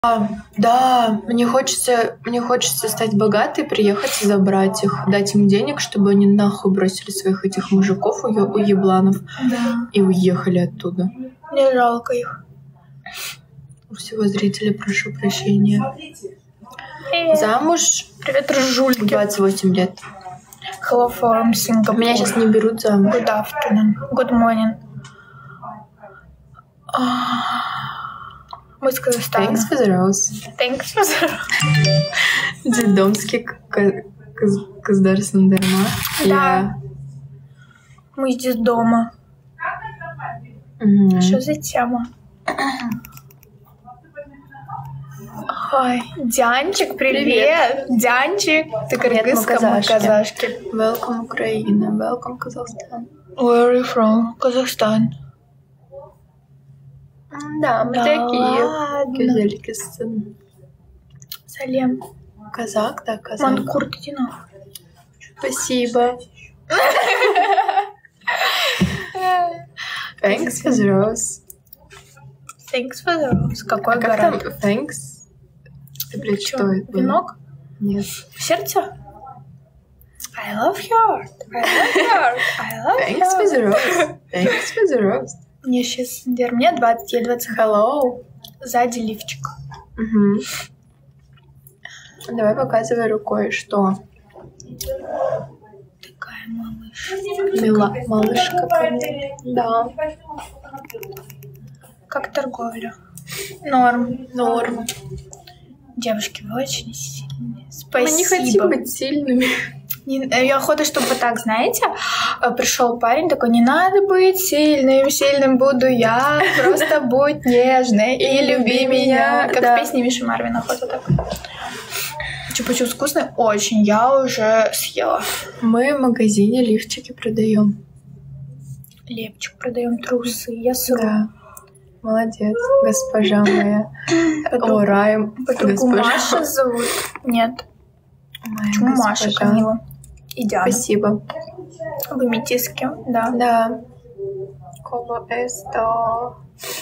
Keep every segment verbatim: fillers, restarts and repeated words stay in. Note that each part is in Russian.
А, да, мне хочется, мне хочется стать богатой, приехать и забрать их, дать им денег, чтобы они нахуй бросили своих этих мужиков, уё- уебланов, Да. и уехали оттуда. Мне жалко их. У всего зрителя прошу прощения. Привет. Замуж Привет, ржульки. двадцать восемь лет. Hello from Singapore. Меня сейчас не берут замуж. Good afternoon. Good morning. Мы из Казахстана. Thanks for the rose. Thanks for the rose. Детдомский государственный дома. Да. Мы здесь дома. Угу. Что за тема? Ой, Дянчик, привет! Привет. Дянчик! Ты Привет, мы кыргызская, мы казашки. казашки. Welcome, Украина. Welcome, Казахстан. Where are you from? Казахстан. Да, мы Да такие. ладно. Гюзельки. Салем. Казак, да, казак. Манкурт, иди нахуй. Спасибо. Thanks for the rose. Thanks for the rose. Какой А как там гарант? thanks? Ты, блядь, Чё, что это? было? венок? Нет. Сердце? I love her. I love her. I love Thanks for her. the rose. Thanks for the rose. Мне сейчас, Дер, мне двадцать, ей двадцать. Hello. Сзади лифчик. Угу. Давай показывай рукой, что? Такая малыш. Мила, малышка ко мне. Да. Как торговля? Норм. Норм. Девушки, вы очень сильные. Мы Спасибо. не хотим быть сильными. Не- Я охота, чтобы вот так, знаете, пришел парень такой: не надо быть сильным, сильным буду я, просто будь нежной и люби меня. Как Да. в песне Миши Марвина, охота так. Чупа-чупс вкусный? Очень, я уже съела. Мы в магазине лифчики продаем. Лепчик продаем, трусы, я сыру. Да. Молодец, госпожа моя. Подругу- О, Райм. Подругу Маша зовут? Нет. Моя Почему Маша, госпожа. Камила? И Диана. Спасибо. Вы метиски, да. Да. Como esto?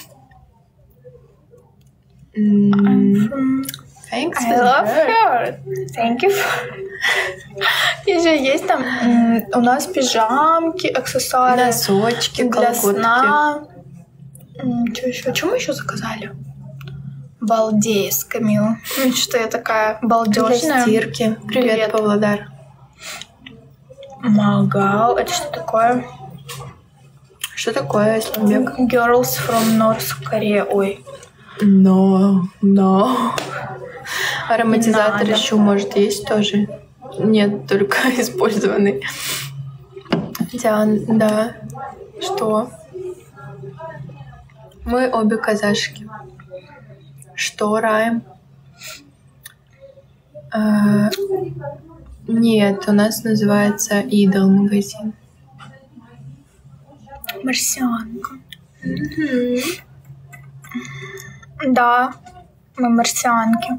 М, Thanks I for love that. her. Thank you. Еще есть там м, у нас пижамки, аксессуары Носочки, для колготки. сна. Что еще? Что мы еще заказали? Балдеец, Камила. М, Что я такая Для балдежная. стирки. Привет, Привет. Павлодар. Магал. Это что такое? Что такое, Исламбек? Girls from North Korea. Ой. Но, но. Ароматизатор Не надо. еще, может, есть тоже? Нет, только использованный. Диан, да. Что? Мы обе казашки. Что, Райм? А, нет, у нас называется Идол магазин. Марсианка. Да, мы марсианки.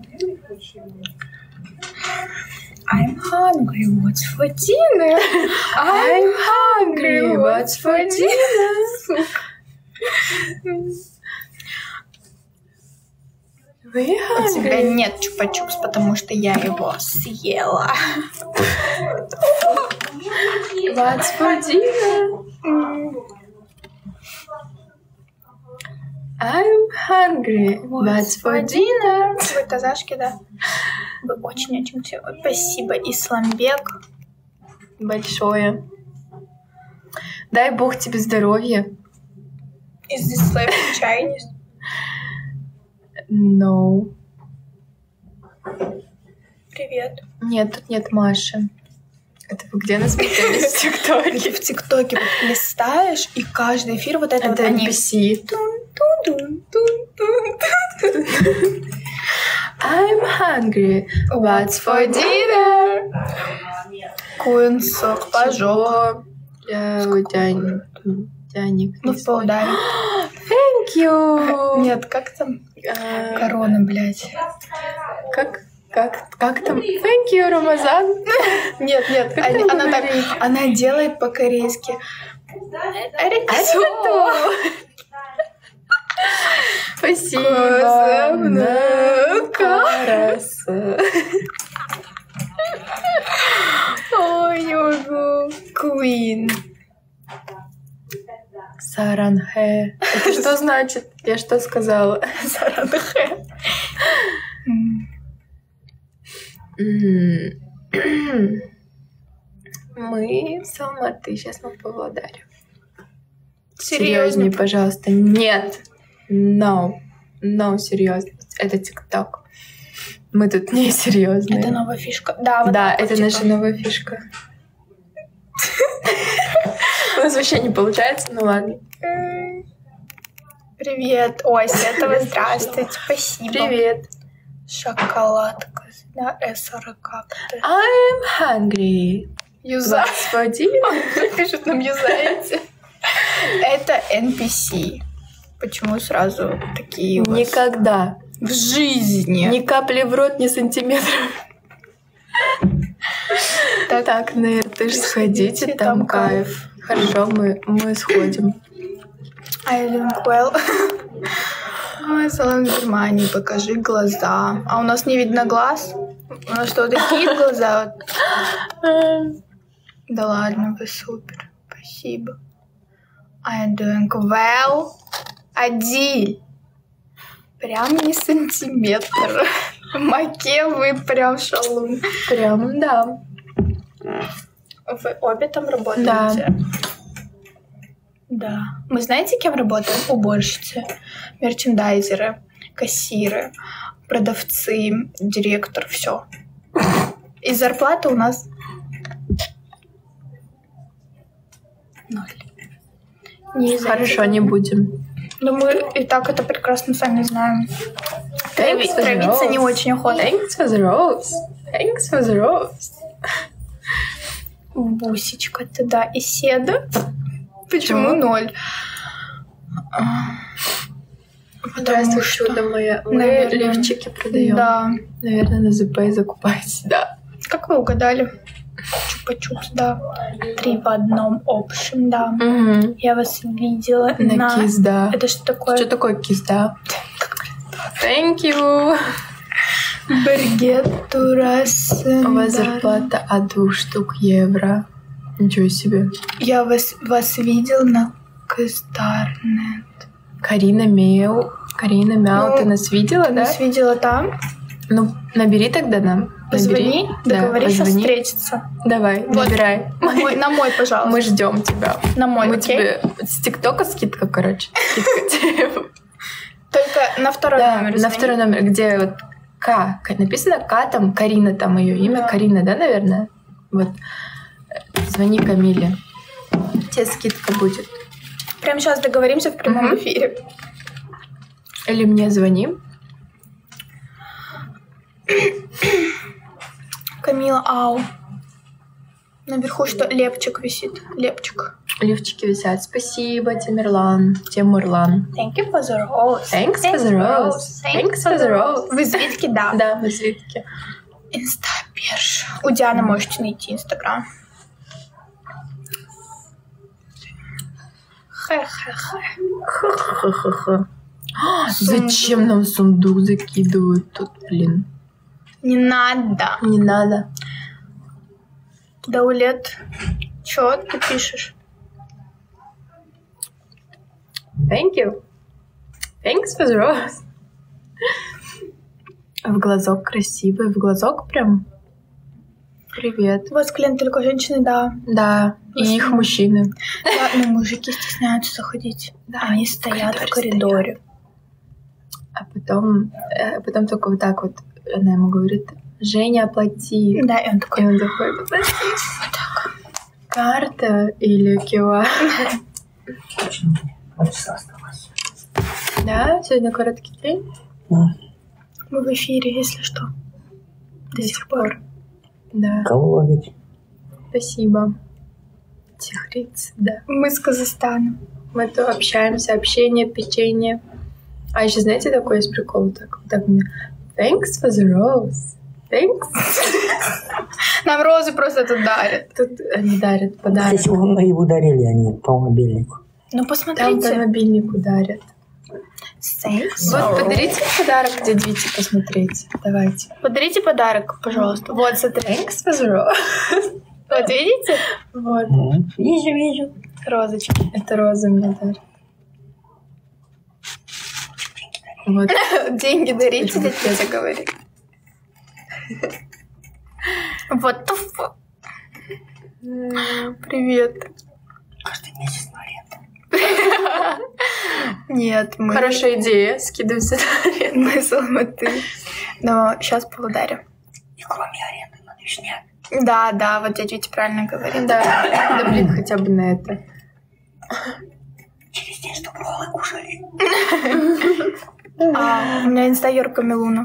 I'm hungry, what's for dinner? I'm hungry, what's for dinner? Вы У тебя нет чупа-чупс, потому что я его съела. What's for dinner? I'm hungry. What's for dinner? Вы казашки, да? Вы очень-очень все. Спасибо, Исламбек. Большое. Дай бог тебе здоровья. Is this life in Chinese? No. Привет. Нет, тут нет Маши. Это вы где нас смотрели в ТикТоке? В ТикТоке вот листаешь, и каждый эфир вот это, вот Это они... эн пи си. I'm hungry. What's for dinner? Куинсок, пожог. Я у тебя Тяник. Ну, в полдаре. Thank you. Нет, как там? А, Корона, блядь. Как, как, как там? Thank you, Рамазан. Нет, нет, Как они- там она, так, говорить? она делает по-корейски. Аригато. Спасибо. Караса. Ой, ого. Queen. Саранхэ. Это что значит? Я что сказала? Саранхэ. Мы с Алматы, сейчас мы в Павлодаре. Серьезно? Серьезнее, пожалуйста. Нет. No. No, серьезно. Это ТикТок. Мы тут не серьезные. Это новая фишка. Да, вот да, так это вот, наша типа. новая фишка. У нас вообще не получается, ну ладно. Привет, Ося, этого здравствуйте, спасибо. Привет. Шоколадка, да, сорок. I'm hungry. Юза. Господин. Пишут нам юзаете. Это эн пи си. Почему сразу такие у вас? Никогда. В жизни. Ни капли в рот, ни сантиметра. Так, так, на Иртыш сходите, там, там кайф. Хорошо, мы, мы сходим. I doing well. Ой, салон Германии, покажи глаза. А у нас не видно глаз? У нас что, такие глаза? Да ладно, вы супер. Спасибо. I doing well. Адиль. Прям не сантиметр. В маке вы прям шалун. Прям, да. Вы обе там работаете? Да. Да. Мы знаете, кем работаем? Уборщицы, мерчендайзеры, кассиры, продавцы, директор, все. И зарплата у нас ноль. Не Хорошо, не будем. Но мы и так это прекрасно сами знаем. Thanks for the Травиться rose. не очень охота. Thanks for the rose. Thanks for the rose. Бусечка туда и седа. Почему ноль? Здравствуй, чудо моя. Мы наверное, лифчики продаем. Да. Наверное, на ЗП закупать. Да. Как вы угадали? Чупа-чупс, да. Три в одном общем, да. Угу. Я вас видела На, на... киз, да. Это что такое? Что такое киз, да? Thank you. Бригет турас. У вас зарплата от двух штук евро. Ничего себе. Я вас, вас видел на Кыздарнет. Карина Меу. Карина Мяу, Ну, ты нас видела, Ты да? нас видела там? Ну, набери тогда нам. Позвони, Набери. договоришься да, позвони. встретиться. Давай, Вот. набирай. На мой, на мой, пожалуйста. Мы ждем тебя. На мой, Мы окей? тебе с ТикТока скидка, короче. Скидка. Только на второй Да, номер. на звони. второй номер, где вот К. Написано К, там Карина, там ее имя. Да. Карина, да, наверное? Вот. Звони Камиле. Тебе скидка будет. Прямо сейчас договоримся в прямом Мгм. эфире. Или мне звони. Камила, ау. Наверху что? Лепчик висит. Лепчик. Лифчики висят. Спасибо, Тимирлан. Тимурлан. Thank you for the rose. Thanks for the rose. Thanks for the rose. Вы звідки, да. Да, мы звідки. Инстабирж. У Дианы можете найти Инстаграм. Хе-хе-хе. Ха-ха-ха-ха. Зачем нам сундук закидывают тут, блин? Не надо. Не надо. Даулет. Чё ты пишешь? Thank you. Thanks for the rose. В глазок красивый. В глазок прям. Привет. У вас клиент только женщины, да. Да. И Спасибо. их мужчины. Да, но мужики стесняются заходить. Да, Они они в стоят в коридоре коридоре. А потом, э, потом только вот так вот она ему говорит: Женя, оплати. Да, и он И такой. он заходит. Вот так. Карта или ку ар? Полчаса осталось. Да, сегодня короткий день. Да. Мы в эфире, если что. До сих пор. Да, Кого ловить? спасибо. Тихриц, да. Мы с Казахстана. Мы то общаемся, общение, печенье. А еще знаете, такой есть прикол? Так, вот так мне. Thanks for the rose. Thanks. Нам розы просто тут дарят. Тут они дарят подарок. Если вы и ударили они по мобильнику. Ну, Там по посмотрите. мобильнику дарят. Thanks. Вот подарите подарок дяде Вите посмотреть. Давайте. Подарите подарок, пожалуйста. Вот, смотри. Thanks for the rose. Вот, видите? Вот. Вижу, вижу. Розочки. Это роза мне дарит. Вот. Деньги дарите, дядя Витя говорит. Вот the fuck. Привет. Каждый месяц на аренду. Нет, мы... Хорошая идея. Скидываемся на аренду. Мы с Алматы. Но сейчас получдарим. И кроме аренды надо снять. Да, да, вот дядя Витя правильно говорит. Да. Да блин, хотя бы на это. Через день, чтобы роллы кушали. А, у меня инстайорка Милуна.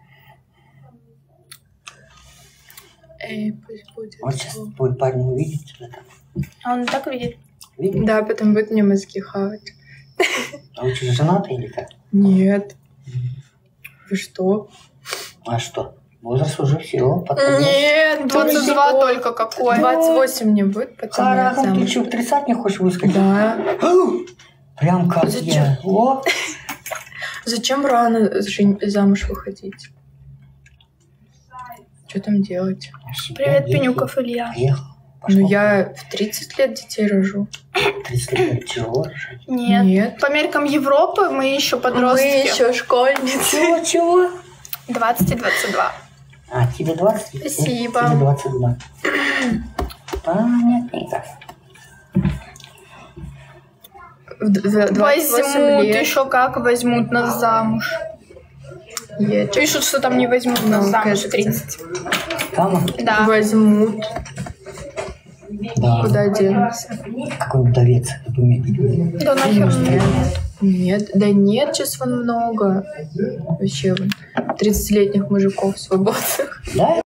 Эй, пусть будет. Вот сейчас твой парень увидит тебя там. А он так видит? Видит? Да, потом будет мне мозги хавать. А вы что, женаты или как? Нет. Вы что? А что? Возраст уже все, подходишь. Нет, двадцать два только какой. двадцать восемь мне будет, потом я Харахам, ты замуж. что, в тридцать не хочешь выскочить? Да. Прям как Зачем? я. О! Зачем рано жен- замуж выходить? Что там делать? Привет, Пенюков Илья. Поехал. Пошел. Ну, я в тридцать лет детей рожу. тридцать лет тяжело рожать. Нет. Нет. По меркам Европы мы еще подростки. Мы еще школьницы. Чего, чего? двадцать и двадцать два. А, тебе двадцать? Спасибо. Тебе двадцать два. Понятненько. В д- в двадцать восемь Возьмут, лет. еще как возьмут нас замуж. Я чё- Пишут, что там не возьмут нас Ну, замуж кажется. в тридцать. Там? Да. Возьмут. Да. Куда денутся? Какой-нибудь довец. например. Да нахер нет. Нет, да нет, сейчас вон много. Вообще вон тридцатилетних мужиков свободных. Да?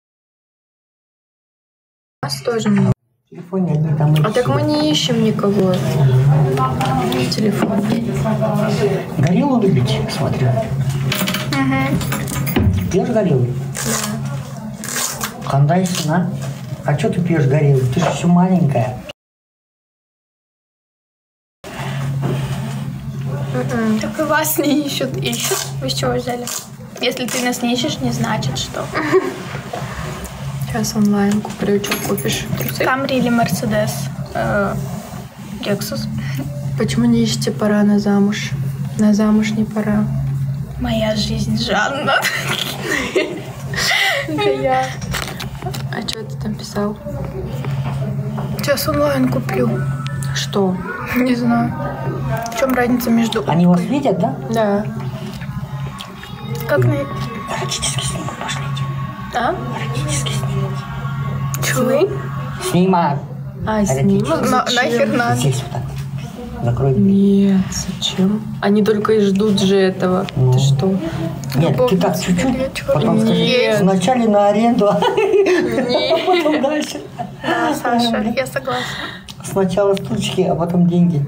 У нас тоже много. В телефоне одни там и А так всё. мы не ищем никого. Телефон. Гориллу любите? Смотрю. Угу. Пьешь гориллу? Да. Хандай сына. А что ты пьешь гориллу? Ты же еще маленькая. Так и вас не ищут. Ищут? Вы с чего взяли? Если ты нас не ищешь, не значит, что. Сейчас онлайн куплю, что купишь? Трусы? Камри или Мерседес? Э, Лексус. Почему не ищете пора на замуж? На замуж не пора. Моя жизнь, Жанна. Это я. А что ты там писал? Сейчас онлайн куплю. Что? Не знаю. В чем разница между... Они вас видят, да? Да. Как на... Эротический снимок пошлите. А? Эротический снимок. Сны? Снимают. А, Эротический. снимок? На- Зачем? нахер надо? Здесь вот так. Закрой дверь. Нет, зачем? Они только и ждут же этого. Ну. Ты что? Нет, ты так Любовница чуть-чуть, вечера. потом скажи, Нет. вначале на аренду, а потом дальше. Да, Саша, я согласна. Сначала штучки, а потом деньги.